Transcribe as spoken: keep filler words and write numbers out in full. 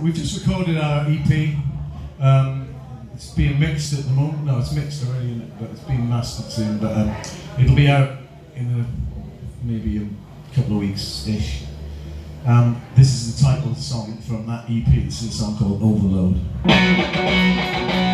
we've just recorded our E P. Um, it's being mixed at the moment. No, it's mixed already, but it's being mastered soon. But um, it'll be out in a, maybe a couple of weeks-ish. Um, this is the title song from that E P. It's a song called Overload.